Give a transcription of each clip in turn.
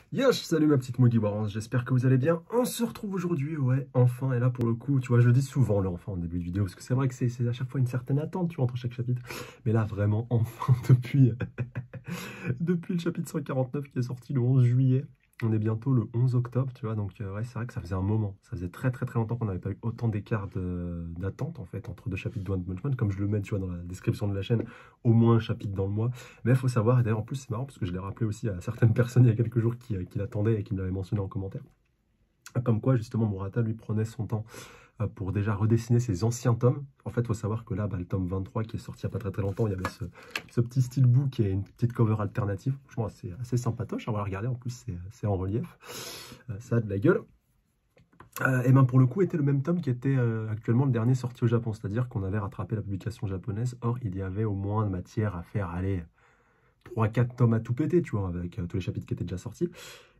Yes, salut ma petite Mugiwara, j'espère que vous allez bien. On se retrouve aujourd'hui, ouais, enfin, et là pour le coup, tu vois, je dis souvent le enfin en début de vidéo, parce que c'est vrai que c'est à chaque fois une certaine attente, tu vois, entre chaque chapitre. Mais là, vraiment, enfin, depuis le chapitre 149 qui est sorti le 11 juillet, on est bientôt le 11 octobre, tu vois, donc ouais, c'est vrai que ça faisait un moment, ça faisait très très très longtemps qu'on n'avait pas eu autant d'écart d'attente, en fait, entre deux chapitres de One Punch Man, comme je le mets, tu vois, dans la description de la chaîne, au moins un chapitre dans le mois. Mais il faut savoir, et d'ailleurs en plus c'est marrant, parce que je l'ai rappelé aussi à certaines personnes il y a quelques jours qui l'attendaient et qui me l'avaient mentionné en commentaire, comme quoi justement Murata lui prenait son temps pour déjà redessiner ses anciens tomes. En fait, il faut savoir que là, le tome 23 qui est sorti il n'y a pas très très longtemps, il y avait ce petit steelbook qui est une petite cover alternative. Franchement, assez sympatoche. On va la regarder, en plus, c'est en relief. Ça a de la gueule. Et ben pour le coup, était le même tome qui était actuellement le dernier sorti au Japon. C'est-à-dire qu'on avait rattrapé la publication japonaise. Or, il y avait au moins de matière à faire, allez, 3-4 tomes à tout péter, tu vois, avec tous les chapitres qui étaient déjà sortis.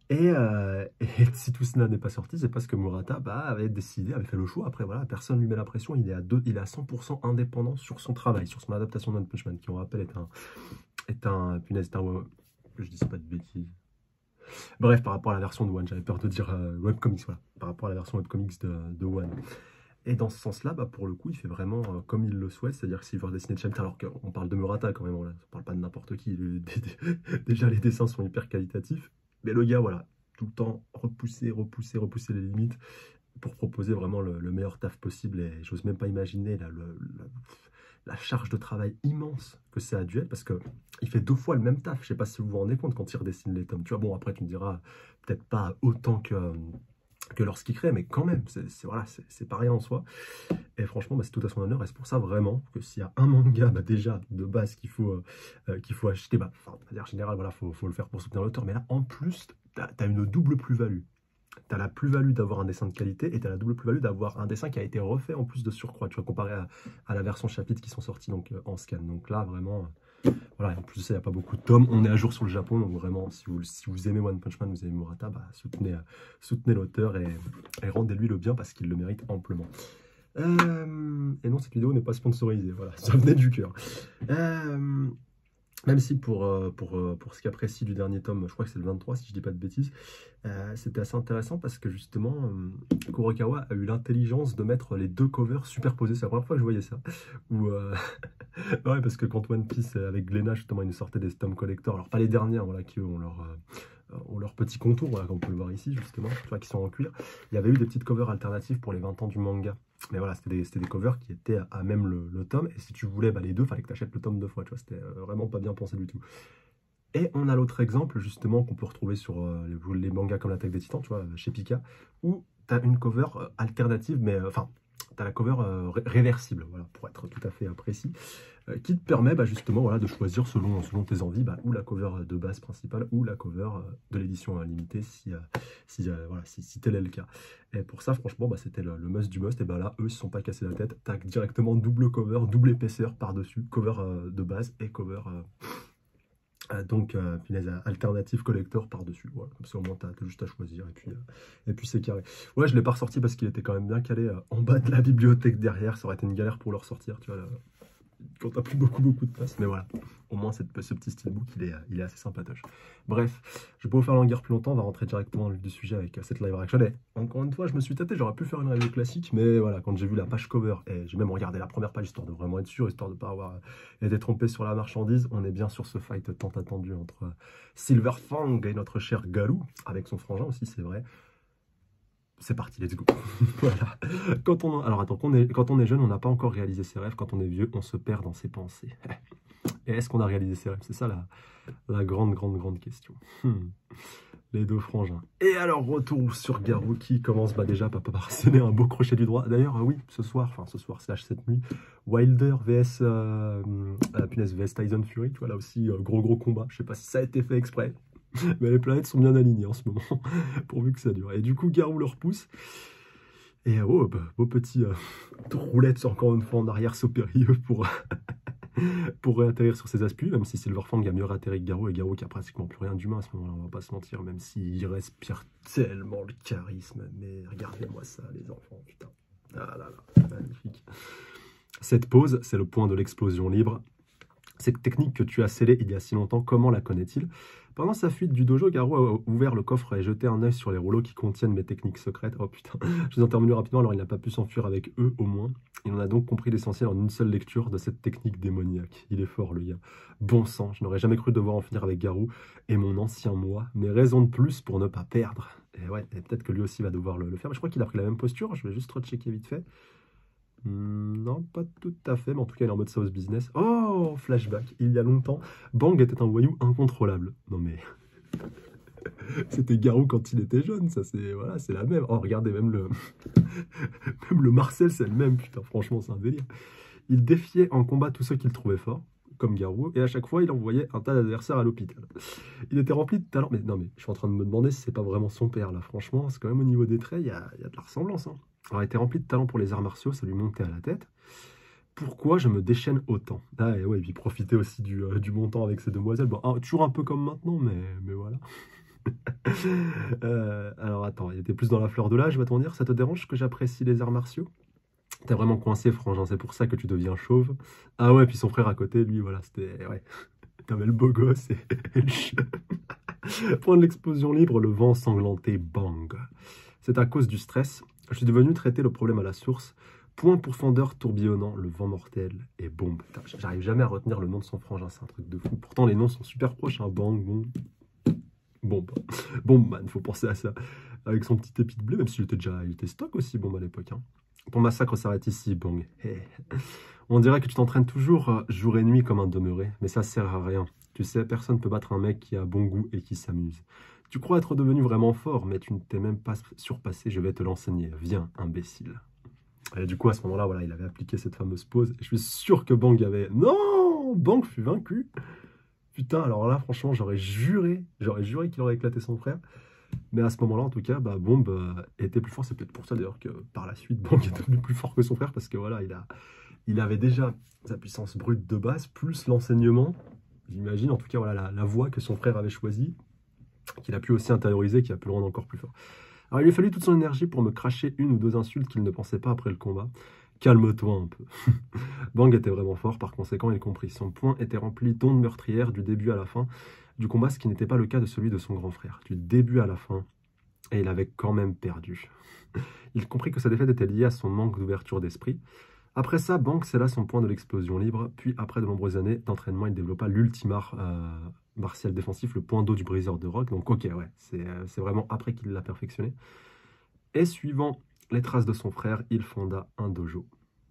Et si tout cela n'est pas sorti, c'est parce que Murata avait décidé, avait fait le choix. Après, voilà, personne ne lui met la pression. Il est à 100% indépendant sur son travail, sur son adaptation de One Punch Man, qui, on rappelle, punaise, je dis pas de bêtises. Bref, par rapport à la version de One, j'avais peur de dire webcomics, voilà, par rapport à la version webcomics de One. Et dans ce sens-là, pour le coup, il fait vraiment comme il le souhaite, c'est-à-dire que s'il veut redessiner le chapitre, alors qu'on parle de Murata quand même, on ne parle pas de n'importe qui, déjà les dessins sont hyper qualitatifs, mais le gars, voilà, tout le temps repousser les limites pour proposer vraiment le meilleur taf possible, et j'ose même pas imaginer la charge de travail immense que c'est à Duel, parce que il fait 2 fois le même taf, je sais pas si vous vous rendez compte quand il redessine les tomes, tu vois, bon après tu me diras, peut-être pas autant que lorsqu'il crée, mais quand même, voilà, c'est pas rien en soi. Et franchement, c'est tout à son honneur. Et c'est pour ça vraiment que s'il y a un manga déjà de base qu'il faut acheter, enfin, de manière générale, voilà, faut le faire pour soutenir l'auteur. Mais là, en plus, tu as une double plus-value. Tu as la plus-value d'avoir un dessin de qualité et tu as la double plus-value d'avoir un dessin qui a été refait en plus de surcroît. Tu vois, comparé à la version chapitre qui sont sortis donc, en scan. Donc là, vraiment, voilà, en plus de ça, il n'y a pas beaucoup de tomes. On est à jour sur le Japon, donc vraiment, si vous aimez One Punch Man, vous aimez Murata, soutenez l'auteur et rendez-lui le bien parce qu'il le mérite amplement. Et non, cette vidéo n'est pas sponsorisée, voilà, ça venait du cœur. Même si pour ce qu'apprécie du dernier tome, je crois que c'est le 23 si je dis pas de bêtises, c'était assez intéressant parce que justement, Kurokawa a eu l'intelligence de mettre les 2 covers superposés. C'est la première fois que je voyais ça. Ouais, parce que quand One Piece, avec Glénat, justement, ils nous sortaient des tomes collector, alors pas les derniers, voilà, qui eux, ont leur petit contour, voilà, comme on peut le voir ici, justement, tu vois, qui sont en cuir. Il y avait eu des petites covers alternatives pour les 20 ans du manga. Mais voilà, c'était des covers qui étaient à même le tome. Et si tu voulais les deux, il fallait que tu achètes le tome 2 fois. Tu vois, c'était vraiment pas bien pensé du tout. Et on a l'autre exemple, justement, qu'on peut retrouver sur les mangas comme l'Attaque des Titans, tu vois, chez Pika, où tu as une cover alternative, mais enfin, tu as la cover réversible, voilà, pour être tout à fait précis, qui te permet justement voilà, de choisir selon tes envies, ou la cover de base principale, ou la cover de l'édition limitée, voilà, si tel est le cas. Et pour ça, franchement, c'était le must du must. Et là, eux, ils ne se sont pas cassés la tête. Tac, directement double cover, double épaisseur par-dessus, cover de base et cover... donc, punaise, alternative collector par-dessus. Voilà, comme ça, au moins, tu as juste à choisir. Et puis c'est carré. Ouais, je ne l'ai pas ressorti parce qu'il était quand même bien calé en bas de la bibliothèque derrière. Ça aurait été une galère pour le ressortir, tu vois, là, quand t'as plus beaucoup de place. Mais voilà, au moins, ce petit steelbook, il est assez sympatoche. Bref, je vais pas vous faire languir plus longtemps. On va rentrer directement dans le vif du sujet avec cette live action. Et encore une fois, je me suis tâté. J'aurais pu faire une review classique. Mais voilà, quand j'ai vu la page cover, et j'ai même regardé la première page, histoire de vraiment être sûr, histoire de pas avoir été trompé sur la marchandise, on est bien sur ce fight tant attendu entre Silverfang et notre cher Garou, avec son frangin aussi, c'est vrai. C'est parti, let's go. Voilà. Alors attends, quand on est jeune, on n'a pas encore réalisé ses rêves. Quand on est vieux, on se perd dans ses pensées. Et est-ce qu'on a réalisé ses rêves? C'est ça la grande question. Les 2 frangins. Et alors, retour sur Garou qui commence déjà par sonner un beau crochet du droit. D'ailleurs, oui, ce soir cette nuit, Wilder vs punaise, vs Tyson Fury, tu vois, là aussi, gros combat. Je sais pas si ça a été fait exprès. Mais les planètes sont bien alignées en ce moment, pourvu que ça dure. Et du coup, Garou le repousse. Et beau petit roulette encore une fois en arrière saut-périlleux pour réatterrir sur ses appuis, même si Silverfang a mieux réatterri que Garou, et Garou qui a pratiquement plus rien d'humain à ce moment-là, on va pas se mentir, même s'il respire tellement le charisme. Mais regardez-moi ça, les enfants, putain. Ah là là, magnifique. Cette pause, c'est le point de l'explosion libre. Cette technique que tu as scellée il y a si longtemps, comment la connaît-il? Pendant sa fuite du dojo, Garou a ouvert le coffre et jeté un œil sur les rouleaux qui contiennent mes techniques secrètes. Oh putain, je vous en termine rapidement, alors il n'a pas pu s'enfuir avec eux au moins. Il en a donc compris l'essentiel en une seule lecture de cette technique démoniaque. Il est fort le gars. Bon sang, je n'aurais jamais cru devoir en finir avec Garou et mon ancien moi, mais raison de plus pour ne pas perdre. Et ouais, et peut-être que lui aussi va devoir le faire, mais je crois qu'il a pris la même posture, je vais juste rechecker vite fait. Non, pas tout à fait, mais en tout cas, il est en mode sauce business. Oh, flashback. Il y a longtemps, Bang était un voyou incontrôlable. Non mais, c'était Garou quand il était jeune, ça c'est voilà, c'est la même. Oh, regardez, même le, même le Marcel, c'est le même. Putain, franchement, c'est un délire. Il défiait en combat tous ceux qu'il trouvait forts, comme Garou, et à chaque fois, il envoyait un tas d'adversaires à l'hôpital. Il était rempli de talent. Mais non, mais je suis en train de me demander si c'est pas vraiment son père là. Franchement, c'est quand même au niveau des traits, il y a de la ressemblance. Hein. Alors, il était rempli de talent pour les arts martiaux, ça lui montait à la tête. Pourquoi je me déchaîne autant? Ah, et ouais, et puis profiter aussi du bon temps avec ces demoiselles. Bon, toujours un peu comme maintenant, mais voilà. Alors attends, il était plus dans la fleur de l'âge, va-t-on dire? Ça te dérange que j'apprécie les arts martiaux? T'es vraiment coincé, frangin, c'est pour ça que tu deviens chauve. Ah ouais, puis son frère à côté, lui, voilà, c'était... Ouais, t'avais le beau gosse et le chien. Point de l'explosion libre, le vent sanglanté, bang. C'est à cause du stress. Je suis devenu traiter le problème à la source. Point pourfendeur tourbillonnant, le vent mortel et bombe. J'arrive jamais à retenir le nom de son frangin, c'est un truc de fou. Pourtant, les noms sont super proches, hein. Bang, bon. Bombe. Bombe, man, faut penser à ça. Avec son petit épi de blé, même s'il était déjà... Il était stock aussi, bombe à l'époque, hein. Ton massacre s'arrête ici, bang. Hey. On dirait que tu t'entraînes toujours jour et nuit comme un demeuré, mais ça sert à rien. Tu sais, personne ne peut battre un mec qui a bon goût et qui s'amuse. Tu crois être devenu vraiment fort, mais tu ne t'es même pas surpassé, je vais te l'enseigner. Viens, imbécile. Et du coup, à ce moment-là, voilà, il avait appliqué cette fameuse pose. Et je suis sûr que Bang avait... Non! Bang fut vaincu. Putain, alors là, franchement, j'aurais juré qu'il aurait éclaté son frère. Mais à ce moment-là, en tout cas, bah, Bomb était plus fort. C'est peut-être pour ça, d'ailleurs, que par la suite, Bang est devenu plus fort que son frère. Parce que voilà, il avait déjà sa puissance brute de base, plus l'enseignement. J'imagine, en tout cas, voilà, la voie que son frère avait choisie, qu'il a pu aussi intérioriser, qui a pu le rendre encore plus fort. Alors, il lui a fallu toute son énergie pour me cracher une ou deux insultes qu'il ne pensait pas après le combat. Calme-toi un peu. Bang était vraiment fort, par conséquent, il comprit. Son poing était rempli d'ondes meurtrières du début à la fin du combat, ce qui n'était pas le cas de celui de son grand frère. Du début à la fin, et il avait quand même perdu. Il comprit que sa défaite était liée à son manque d'ouverture d'esprit. Après ça, Bang scella son point de l'explosion libre, puis après de nombreuses années d'entraînement, il développa l'ultimar martial défensif, le point d'eau du briseur de roc. Donc ok, ouais, c'est vraiment après qu'il l'a perfectionné. Et suivant les traces de son frère, il fonda un dojo.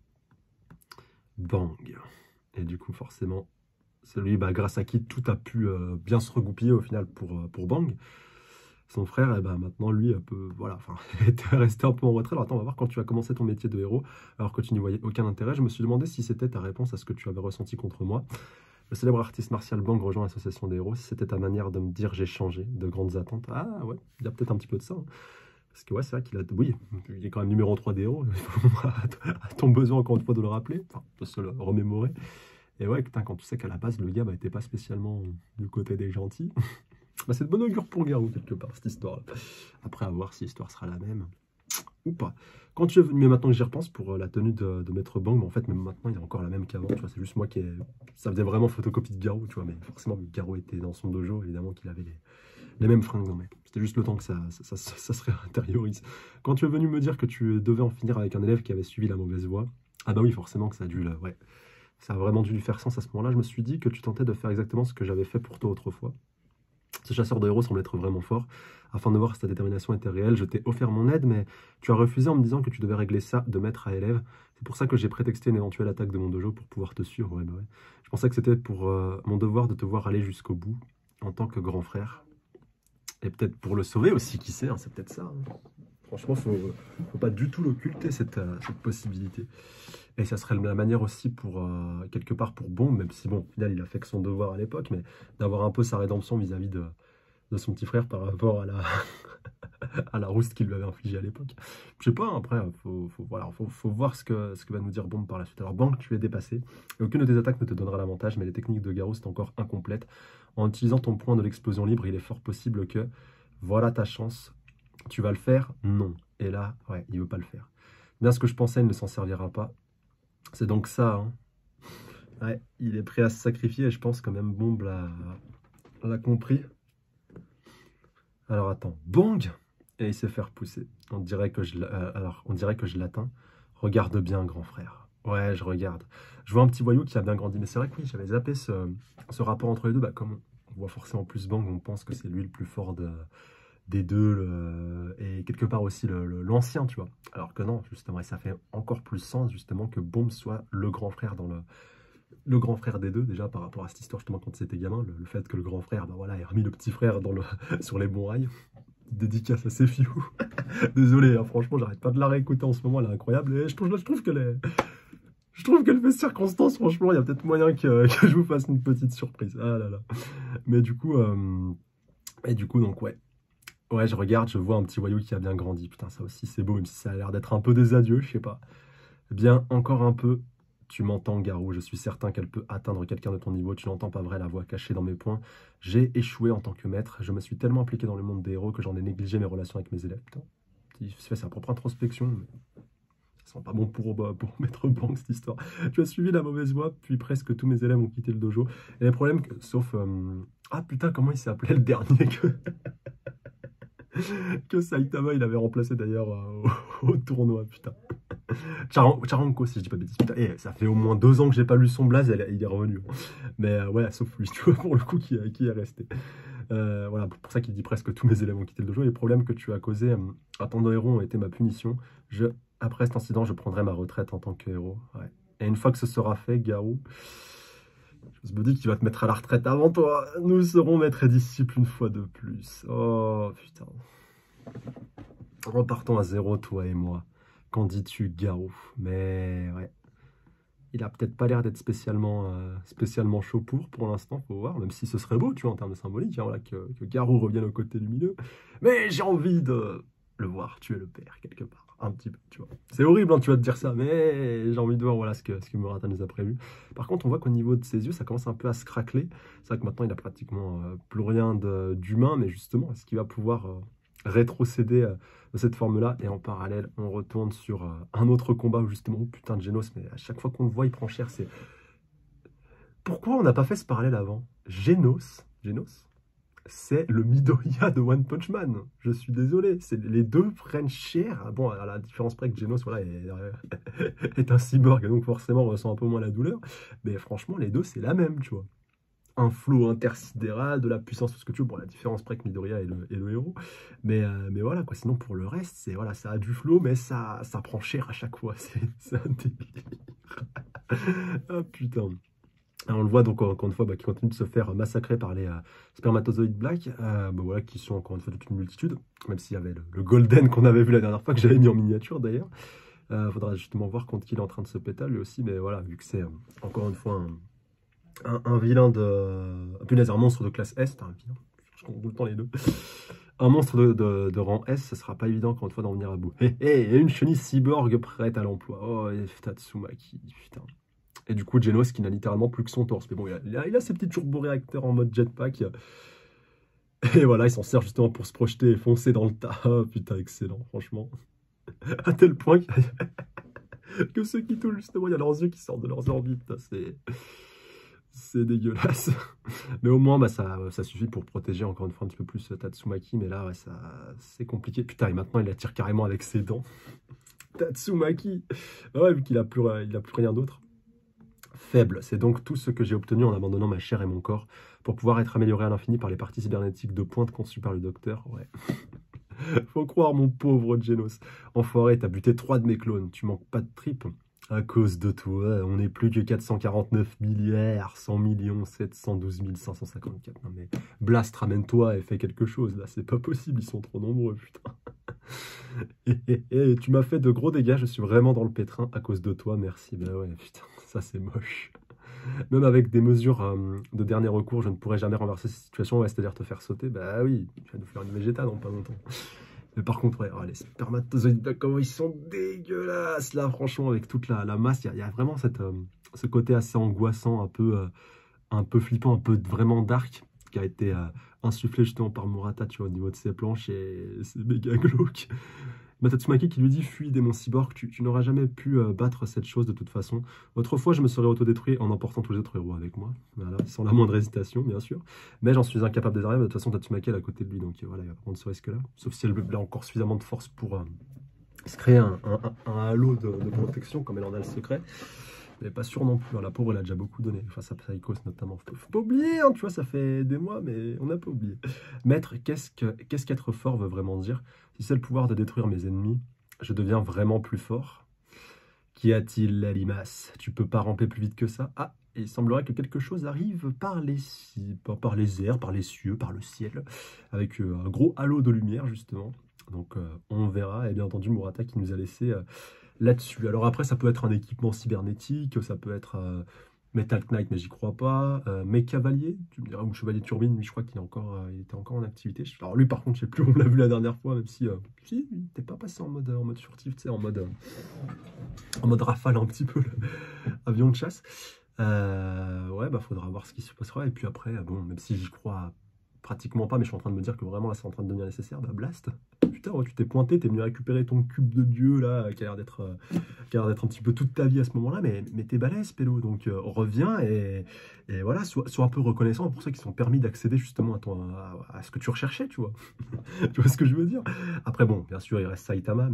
Bang. Et du coup, forcément, celui grâce à qui tout a pu bien se regoupiller au final pour Bang. Son frère, eh ben, maintenant, lui, voilà, enfin, était resté un peu en retrait. Alors attends, on va voir quand tu as commencé ton métier de héros, alors que tu n'y voyais aucun intérêt. Je me suis demandé si c'était ta réponse à ce que tu avais ressenti contre moi. Le célèbre artiste martial Bang rejoint l'association des héros. Si c'était ta manière de me dire j'ai changé, de grandes attentes. Ah ouais, il y a peut-être un petit peu de ça. Hein. Parce que ouais, c'est vrai qu'il a... Oui, il est quand même numéro 3 des héros. À ton besoin, encore une fois, de le rappeler, enfin, de se le remémorer. Et ouais, putain, quand tu sais qu'à la base, le gars n'était pas spécialement du côté des gentils. Bah, c'est de bon augure pour Garou, quelque part, cette histoire-là. Après, à voir si l'histoire sera la même ou pas. Quand tu es venu, mais maintenant que j'y repense, pour la tenue de Maître Bang, mais en fait, même maintenant, il est encore la même qu'avant, tu vois, c'est juste moi qui ai... Ça faisait vraiment photocopie de Garou, tu vois, mais forcément, vu que Garou était dans son dojo, évidemment qu'il avait les mêmes fringues, non, mec. C'était juste le temps que ça se réintériorise. Quand tu es venu me dire que tu devais en finir avec un élève qui avait suivi la mauvaise voie, ah bah oui, forcément que ça a dû... Ouais, ça a vraiment dû lui faire sens à ce moment-là. Je me suis dit que tu tentais de faire exactement ce que j'avais fait pour toi autrefois. Ce chasseur de héros semble être vraiment fort. Afin de voir si ta détermination était réelle, je t'ai offert mon aide, mais tu as refusé en me disant que tu devais régler ça de maître à élève. C'est pour ça que j'ai prétexté une éventuelle attaque de mon dojo pour pouvoir te suivre. Ouais, bah ouais. Je pensais que c'était pour mon devoir de te voir aller jusqu'au bout, en tant que grand frère. Et peut-être pour le sauver aussi, qui sait, hein, c'est peut-être ça. Hein. Franchement, faut pas du tout l'occulter, cette possibilité. Et ça serait la manière aussi pour, quelque part, pour Bomb, même si, bon, au final, il a fait que son devoir à l'époque, mais d'avoir un peu sa rédemption vis-à-vis de son petit frère par rapport à la, à la rouste qu'il lui avait infligée à l'époque. Je sais pas, après, voilà, faut voir ce que va nous dire Bomb par la suite. Alors, Bang, tu es dépassé, et aucune de tes attaques ne te donnera l'avantage, mais les techniques de Garou sont encore incomplètes. En utilisant ton point de l'explosion libre, il est fort possible que, voilà ta chance, tu vas le faire? Non. Et là, ouais, il veut pas le faire. Bien ce que je pensais, il ne s'en servira pas. C'est donc ça, hein. Ouais, il est prêt à se sacrifier et je pense que même Bombe l'a compris. Alors attends, bang! Et il s'est fait repousser. On dirait que je l'atteins. Regarde bien, grand frère. Ouais, je regarde. Je vois un petit voyou qui a bien grandi. Mais c'est vrai que oui, j'avais zappé ce rapport entre les deux. Bah, comme on voit forcément plus Bang, on pense que c'est lui le plus fort des deux. Et quelque part aussi l'ancien, tu vois. Alors que non, justement. Et ça fait encore plus sens, justement, que Bomb soit le grand frère dans le grand frère des deux, déjà, par rapport à cette histoire, justement, quand c'était gamin. Le fait que le grand frère, bah voilà, ait remis le petit frère sur les bons rails. Dédicace à Sefiu. Désolé, hein, franchement, j'arrête pas de la réécouter en ce moment, elle est incroyable. Et je trouve qu'elle fait circonstance, franchement, il y a peut-être moyen que je vous fasse une petite surprise. Ah là là. Mais du coup, donc ouais. Ouais, je regarde, je vois un petit voyou qui a bien grandi. Putain, ça aussi, c'est beau, même si ça a l'air d'être un peu des adieux, je sais pas. Bien, encore un peu. Tu m'entends, Garou, je suis certain qu'elle peut atteindre quelqu'un de ton niveau. Tu n'entends pas vrai la voix cachée dans mes poings. J'ai échoué en tant que maître. Je me suis tellement impliqué dans le monde des héros que j'en ai négligé mes relations avec mes élèves. Putain, il fait sa propre introspection. Mais ça sent pas bon pour Maître Bang, cette histoire. Tu as suivi la mauvaise voie, puis presque tous mes élèves ont quitté le dojo. Et les problèmes, sauf... Ah putain, comment il s'est appelé le dernier que Saitama il avait remplacé d'ailleurs au tournoi, putain. Charanko, si je dis pas de bêtises. Putain, ça fait au moins 2 ans que j'ai pas lu son blaze, il est revenu. Mais ouais, sauf lui, tu vois, pour le coup, qui est resté. Voilà, pour ça qu'il dit presque tous mes élèves ont quitté le dojo. Les problèmes que tu as causés à ton héros ont été ma punition. Après cet incident, je prendrai ma retraite en tant que héros. Ouais. Et une fois que ce sera fait, Garou, je me dis qu'il va te mettre à la retraite avant toi. Nous serons maîtres et disciples une fois de plus. Oh, putain. Repartons à zéro, toi et moi. Qu'en dis-tu, Garou? Mais ouais, il a peut-être pas l'air d'être spécialement chaud pour l'instant, faut voir, même si ce serait beau, tu vois, en termes de symbolique, hein, voilà, que Garou revienne au côté lumineux. Mais j'ai envie de le voir tuer le père, quelque part, un petit peu, tu vois. C'est horrible, hein, tu vas te dire ça, mais j'ai envie de voir, voilà, ce que Murata nous a prévu. Par contre, on voit qu'au niveau de ses yeux, ça commence un peu à se craqueler. C'est vrai que maintenant, il a pratiquement plus rien d'humain, mais justement, est-ce qu'il va pouvoir rétrocéder de cette forme-là? Et en parallèle, on retourne sur un autre combat où justement, oh, putain de Genos, mais à chaque fois qu'on le voit, il prend cher. Pourquoi on n'a pas fait ce parallèle avant? Genos, c'est le Midoriya de One Punch Man. Je suis désolé, les deux prennent cher. Bon, à la différence près que Genos, voilà, est un cyborg, donc forcément, on ressent un peu moins la douleur. Mais franchement, les deux, c'est la même, tu vois. Un flot intersidéral, de la puissance, tout ce que tu veux. Bon, la différence près que Midoriya est le héros. Mais voilà, quoi. Sinon, pour le reste, voilà, ça a du flow, mais ça prend cher à chaque fois. C'est un délire. Ah, putain. Alors, on le voit donc encore une fois qui continue de se faire massacrer par les spermatozoïdes black, voilà, qui sont encore une fois toute une multitude, même s'il y avait le golden qu'on avait vu la dernière fois, que j'avais mis en miniature d'ailleurs. Faudra justement voir contre qui il est en train de se péter lui aussi, mais voilà, vu que c'est encore une fois un vilain punaise, un monstre de classe S, un vilain, je confonds tout le temps les deux. Un monstre de rang S, ce sera pas évident encore une fois d'en venir à bout. Et une chenille cyborg prête à l'emploi. Oh, et Tatsumaki, putain. Et du coup, Genos qui n'a littéralement plus que son torse. Mais bon, il a ses petits turbo-réacteurs en mode jetpack. Et voilà, il s'en sert justement pour se projeter et foncer dans le tas. Oh, putain, excellent, franchement. À tel point que ceux qui touchent, justement, il y a leurs yeux qui sortent de leurs orbites. C'est dégueulasse. Mais au moins, bah, ça suffit pour protéger encore une fois un petit peu plus Tatsumaki. Mais là, ouais, c'est compliqué. Putain, et maintenant, il la tire carrément avec ses dents. Tatsumaki. Bah ouais, vu qu'il a plus rien d'autre. Faible, c'est donc tout ce que j'ai obtenu en abandonnant ma chair et mon corps pour pouvoir être amélioré à l'infini par les parties cybernétiques de pointe conçues par le docteur. Ouais. Faut croire, mon pauvre Genos. Enfoiré, t'as buté 3 de mes clones. Tu manques pas de tripes. À cause de toi, on n'est plus que 449 milliards, 100 millions, 712 554. Non mais, Blast, ramène-toi et fais quelque chose, là, c'est pas possible, ils sont trop nombreux, putain. Et tu m'as fait de gros dégâts, je suis vraiment dans le pétrin à cause de toi, merci. Bah ouais, putain, ça c'est moche. Même avec des mesures de dernier recours, je ne pourrais jamais renverser cette situation, ouais, c'est-à-dire te faire sauter. Bah oui, tu vas nous faire une végéta dans pas longtemps. Mais par contre, ouais, oh, les spermatozoïdes, comment ils sont dégueulasses, là, franchement, avec toute la masse, il y a vraiment ce côté assez angoissant, un peu flippant, un peu vraiment dark, qui a été insufflé justement par Murata, tu vois, au niveau de ses planches, et c'est méga glauque. Tatsumaki qui lui dit: fuis, démon cyborg, tu n'auras jamais pu battre cette chose de toute façon. Autrefois, je me serais autodétruit en emportant tous les autres héros avec moi. Voilà, sans la moindre hésitation, bien sûr. Mais j'en suis incapable de derrière. De toute façon, Tatsumaki est à côté de lui, donc voilà, il va prendre ce risque-là. Sauf si elle a encore suffisamment de force pour se créer un halo de protection, comme elle en a le secret. Mais pas sûr non plus, hein. La pauvre, elle a déjà beaucoup donné, face à Psychos notamment. Faut pas oublier, hein, tu vois, ça fait des mois, mais on n'a pas oublié. Maître, qu'est-ce qu'être fort veut vraiment dire? Si c'est le pouvoir de détruire mes ennemis, je deviens vraiment plus fort. Qu'y a-t-il, la limace? Tu peux pas ramper plus vite que ça? Ah, et il semblerait que quelque chose arrive par les airs, par les cieux, par le ciel, avec un gros halo de lumière, justement. Donc on verra, et bien entendu Murata qui nous a laissé là-dessus. Alors après, ça peut être un équipement cybernétique, ça peut être Metal Knight, mais j'y crois pas. Cavalier, tu me diras, ou Chevalier Turbine, lui je crois qu'il il était encore en activité. Alors lui par contre, je sais plus où on l'a vu la dernière fois, même si il n'était pas passé en mode furtif, tu sais, en mode rafale un petit peu, avion de chasse. Ouais, bah faudra voir ce qui se passera. Et puis après, bon, même si j'y crois pratiquement pas, mais je suis en train de me dire que vraiment là c'est en train de devenir nécessaire, bah blast. Putain, ouais, tu t'es pointé, t'es venu récupérer ton cube de dieu là, qui a l'air d'être un petit peu toute ta vie à ce moment-là, mais t'es balèze, Pélo, donc reviens et voilà, sois un peu reconnaissant pour ceux qui sont permis d'accéder justement à ce que tu recherchais, tu vois. Tu vois ce que je veux dire? Après bon, bien sûr, il reste Saitama,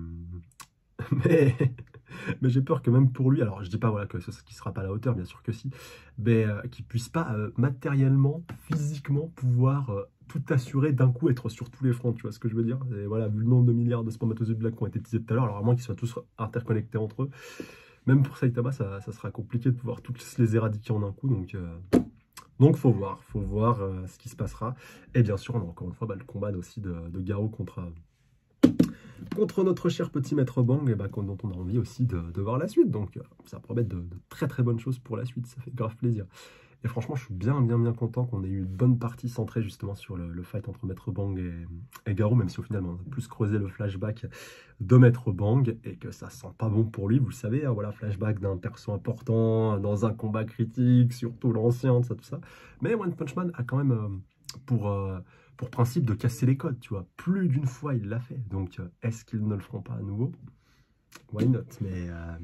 mais, mais j'ai peur que même pour lui, alors je dis pas voilà, que ce qui sera pas à la hauteur, bien sûr que si, mais qu'il puisse pas matériellement, physiquement pouvoir tout assurer d'un coup, être sur tous les fronts, tu vois ce que je veux dire? Et voilà, vu le nombre de milliards de spermatozoïdes black qui ont été teasés tout à l'heure, alors à moins qu'ils soient tous interconnectés entre eux, même pour Saitama, ça sera compliqué de pouvoir tous les éradiquer en un coup, donc faut voir ce qui se passera. Et bien sûr, on a encore une fois le combat aussi de Garou contre notre cher petit maître Bang, et dont on a envie aussi de voir la suite. Donc ça promet de très très bonnes choses pour la suite, ça fait grave plaisir. Et franchement, je suis bien content qu'on ait eu une bonne partie centrée justement sur le fight entre Maître Bang et Garou, même si au final on a plus creusé le flashback de Maître Bang et que ça sent pas bon pour lui, vous le savez, hein, voilà, flashback d'un perso important, dans un combat critique, surtout l'ancien, tout ça. Mais One Punch Man a quand même pour principe de casser les codes, tu vois. Plus d'une fois il l'a fait, donc est-ce qu'ils ne le feront pas à nouveau? Why not? Mais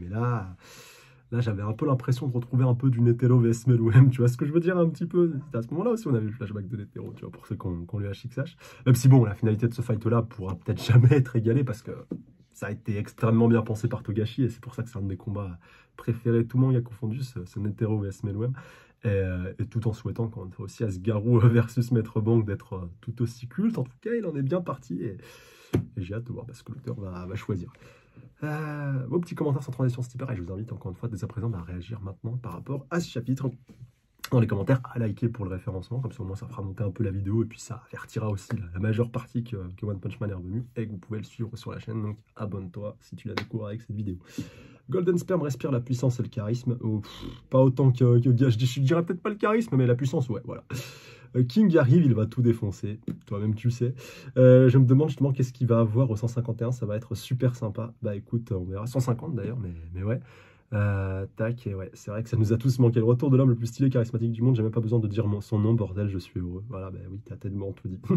là, j'avais un peu l'impression de retrouver un peu du Netero vs Meruem, tu vois ce que je veux dire un petit peu? C'était à ce moment-là aussi on avait le flashback de Netero, tu vois, pour ceux qui ont lu HXH. Même si bon, la finalité de ce fight-là pourra peut-être jamais être égalée parce que ça a été extrêmement bien pensé par Togashi et c'est pour ça que c'est un de mes combats préférés. Tout le monde y a confondu ce Netero vs Meruem. Et tout en souhaitant encore une fois aussi à ce Garou versus Maître Bang d'être tout aussi culte. En tout cas, il en est bien parti et j'ai hâte de voir ce que l'auteur va choisir. Vos petits commentaires sans transition, c'est hyper, et je vous invite encore une fois dès à présent à réagir maintenant par rapport à ce chapitre dans les commentaires, à liker pour le référencement, comme ça au moins ça fera monter un peu la vidéo et puis ça avertira aussi la majeure partie que One Punch Man est revenu et que vous pouvez le suivre sur la chaîne, donc abonne-toi si tu la découvres avec cette vidéo. Golden Sperm respire la puissance et le charisme, pas autant que je dirais peut-être pas le charisme, mais la puissance, ouais, voilà. King arrive, il va tout défoncer, toi-même tu le sais. Je me demande justement qu'est-ce qu'il va avoir au 151, ça va être super sympa. Bah écoute, on verra, 150 d'ailleurs, mais ouais. Tac, et ouais, c'est vrai que ça nous a tous manqué. Le retour de l'homme le plus stylé, charismatique du monde, j'ai même pas besoin de dire son nom, bordel, je suis heureux. Voilà, bah oui, t'as tellement tout dit.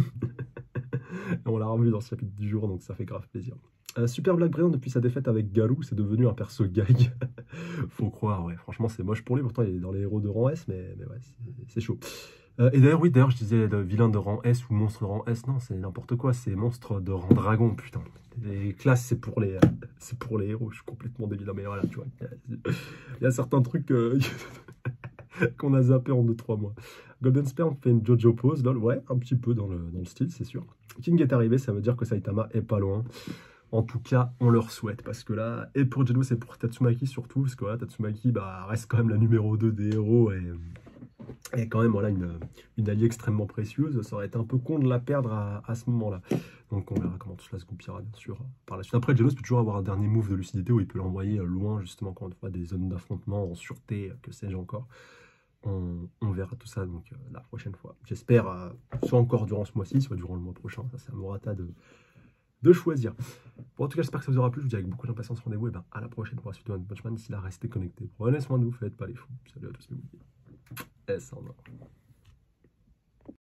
On l'a revu dans ce chapitre du jour, donc ça fait grave plaisir. Super Black Brillant, depuis sa défaite avec Garou, c'est devenu un perso gag. Faut croire, ouais, franchement c'est moche pour lui, pourtant il est dans les héros de rang S, mais ouais, c'est chaud. Et d'ailleurs, oui, je disais vilain de rang S ou monstre de rang S, non, c'est n'importe quoi, c'est monstre de rang dragon, putain. Les classes, c'est pour les héros, je suis complètement débile, mais voilà, tu vois, il y a certains trucs qu'on a zappé en 2-3 mois. Golden Sperm fait une Jojo pose, lol, ouais, un petit peu dans le style, c'est sûr. King est arrivé, ça veut dire que Saitama est pas loin. En tout cas, on leur souhaite, parce que là, et pour Genos et pour Tatsumaki surtout, parce que voilà, Tatsumaki reste quand même la numéro 2 des héros, et quand même voilà, une alliée extrêmement précieuse. Ça aurait été un peu con de la perdre à ce moment-là. Donc on verra comment tout cela se goupillera, bien sûr, par la suite. Après, Genos peut toujours avoir un dernier move de lucidité où il peut l'envoyer loin, justement, encore une fois, des zones d'affrontement en sûreté, que sais-je encore. On verra tout ça donc la prochaine fois. J'espère, soit encore durant ce mois-ci, soit durant le mois prochain. Ça, c'est à Murata de choisir. Bon, en tout cas, j'espère que ça vous aura plu. Je vous dis avec beaucoup d'impatience rendez-vous et à la prochaine pour la suite de One Punch Man. D'ici là, restez connectés. Prenez soin de vous, faites pas les fous. Salut à tous les bouillis. Et ça en va.